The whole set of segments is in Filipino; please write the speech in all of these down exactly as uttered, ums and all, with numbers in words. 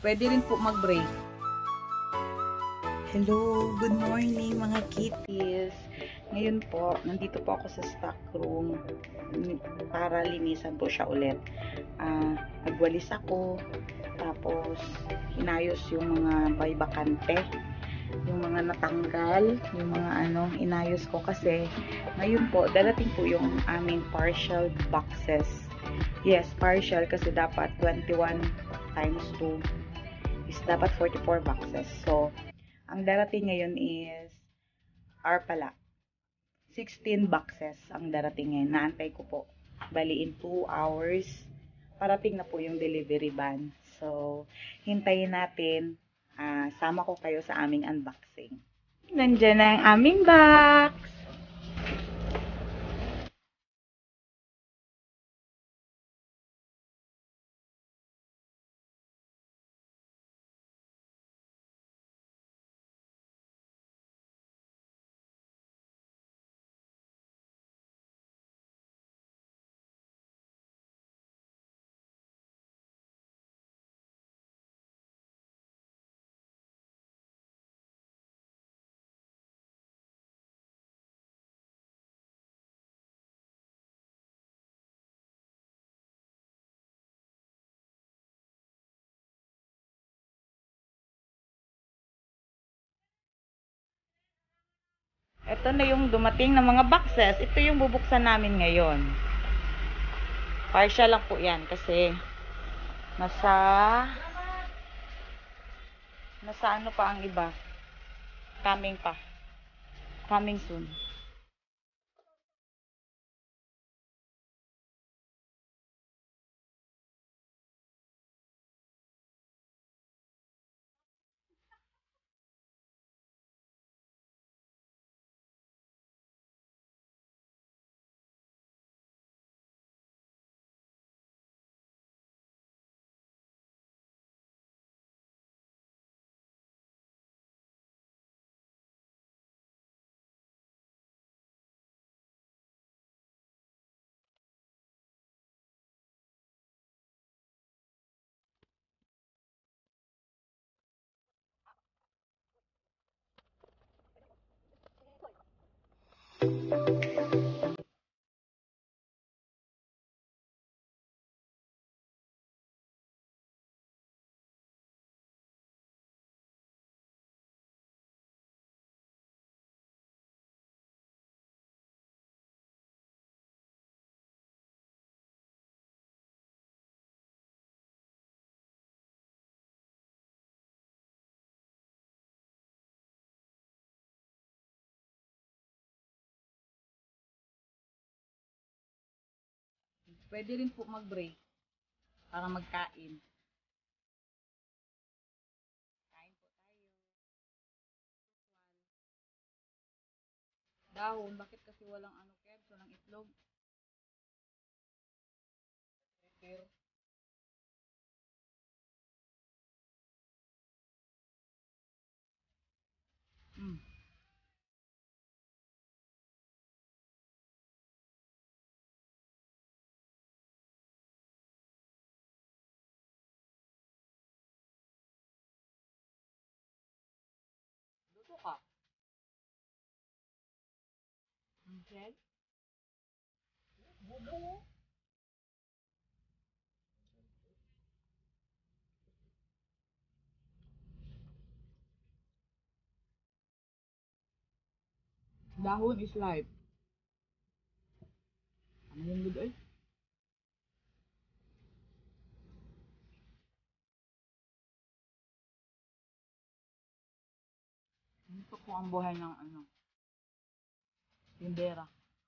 Pwede rin po mag-break. Hello, good morning mga kitties. Ngayon po, nandito po ako sa stock room para linisan po siya ulit. Uh, nagwalis ako, tapos inayos yung mga may bakante, yung mga natanggal, yung mga ano, inayos ko kasi ngayon po, dadating po yung aming partial boxes. Yes, partial kasi dapat twenty-one times two is dapat forty-four boxes. So, ang darating ngayon is R pala. sixteen boxes ang darating ngayon. Naantay ko po. Bali in two hours. Parating na po yung delivery van. So, hintayin natin. Uh, sama ko kayo sa aming unboxing. Nandiyan na ang aming box. Ito na yung dumating na mga boxes. Ito yung bubuksan namin ngayon. Partial lang po yan kasi nasa nasa ano pa ang iba. Coming pa. Coming soon. Pwede rin po mag-break para magkain. Kain po tayo. Dahon, bakit kasi walang ano, Kebs, walang itlog? Pero, mm. Luto ka. Okay? Bubo. Dahon is life. Ano yung good eh? Ito po ang buhay ng ano, tindera.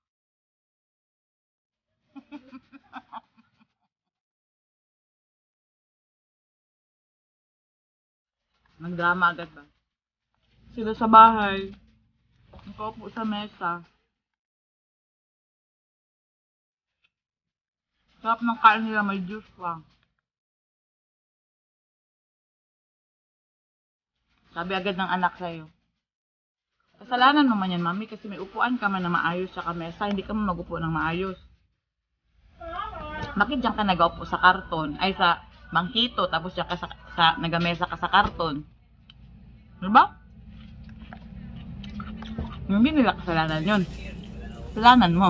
Nagdrama agad ba? Sila sa bahay. Nakaupo sa mesa. Sarap ng kain nila, may juice lang. Sabi agad ng anak sa'yo, kasalanan mo man yan, mami, kasi may upuan ka man na maayos sa mesa, hindi ka man mag-upo ng maayos. Bakit diyan ka nag-upo sa karton? Ay, sa Bangkito, tapos siya ka sa, sa, nagamesa ka sa karton. Diba? Hindi nila kasalanan yun. Kasalanan mo.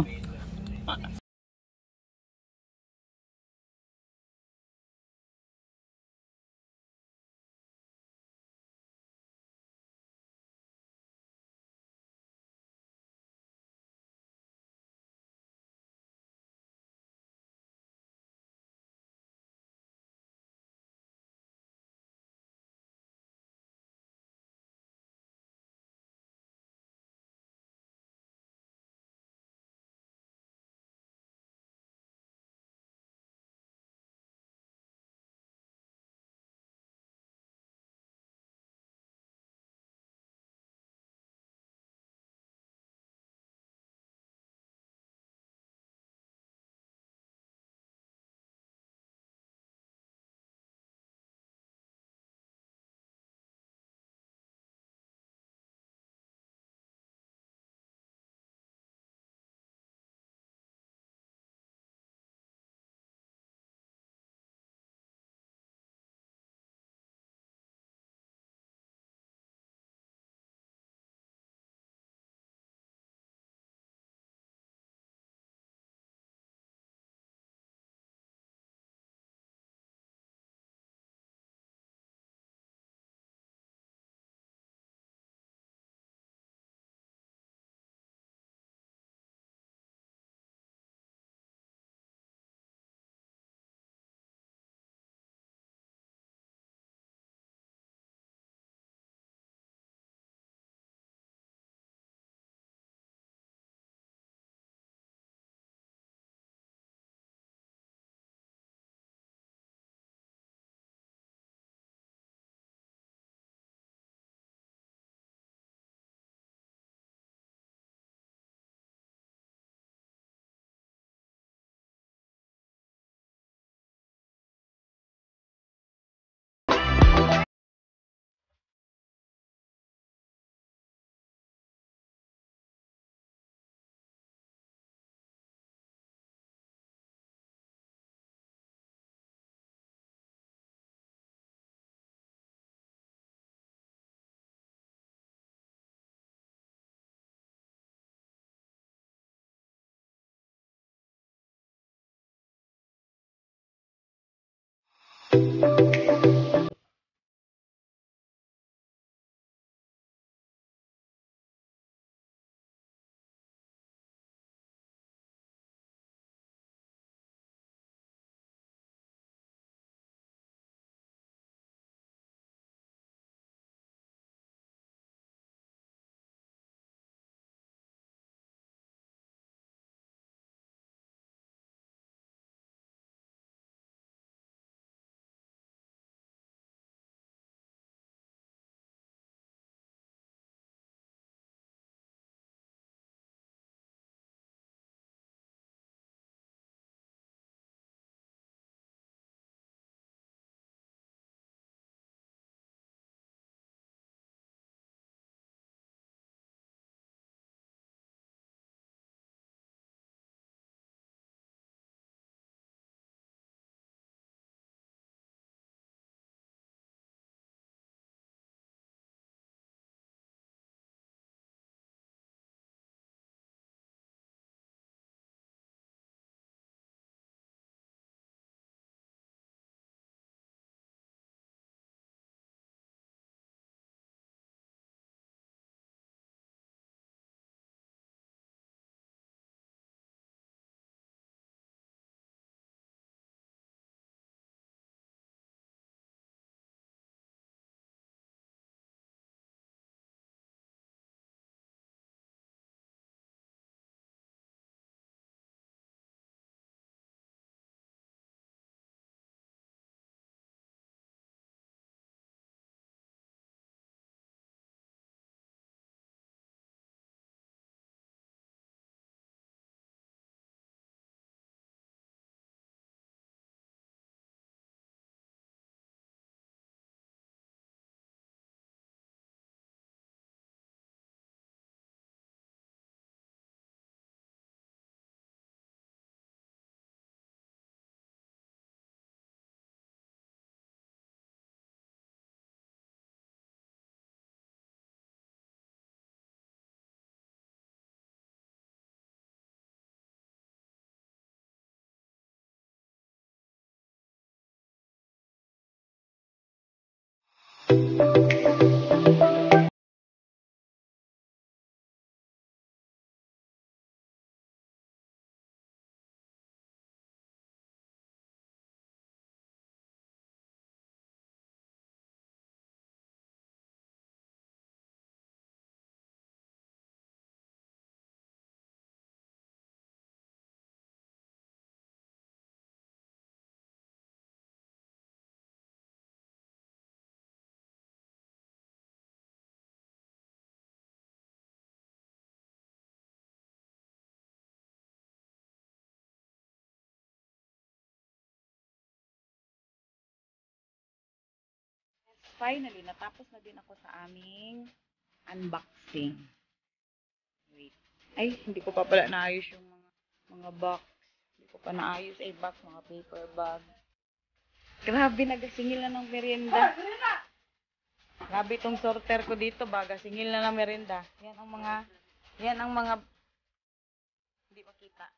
finally, natapos na din ako sa aming unboxing. Wait. Ay, hindi ko pa pala naayos yung mga mga box. Hindi ko pa naayos ay box, mga paper bag. Grabe, nagasingil na ng merienda. Grabe itong sorter ko dito, baga singil na ng merienda. Yan ang mga, yan ang mga, hindi makita.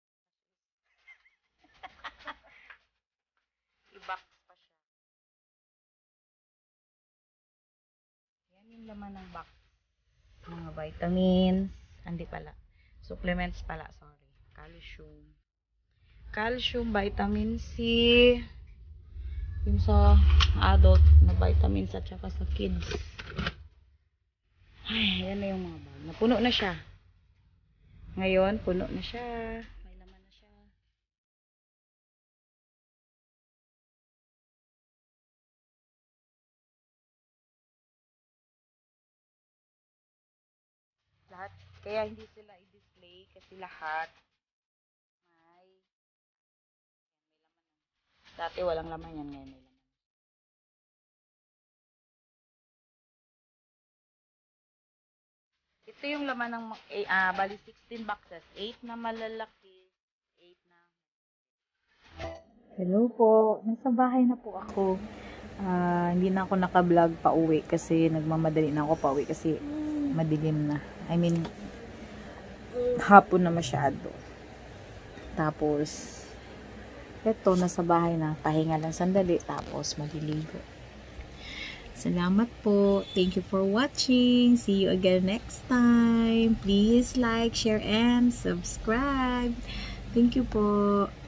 I-box pa siya. Yan yung laman ng box. Mga vitamins, hindi pala. Supplements pala, sorry. Calcium. Calcium, vitamin C. Yung sa adult na vitamins at saka sa kids. Ay, yan na yung mga bag. Napuno na siya. Ngayon, puno na siya. May laman na siya. Lahat. Kaya hindi sila i-display kasi lahat may, may laman. Dati walang laman yan, ngayon may laman. Ito yung laman ng eh, ah, bali sixteen boxes. eight na malalaki, eight na. Hello po, nasa bahay na po ako. Ah, hindi na ako naka-vlog pa uwi kasi nagmamadali na ako pa uwi kasi madilim na. I mean, hapon na masyado. Tapos, eto, nasa bahay na. Pahinga lang sandali. Tapos, maliligo. Salamat po. Thank you for watching. See you again next time. Please like, share, and subscribe. Thank you po.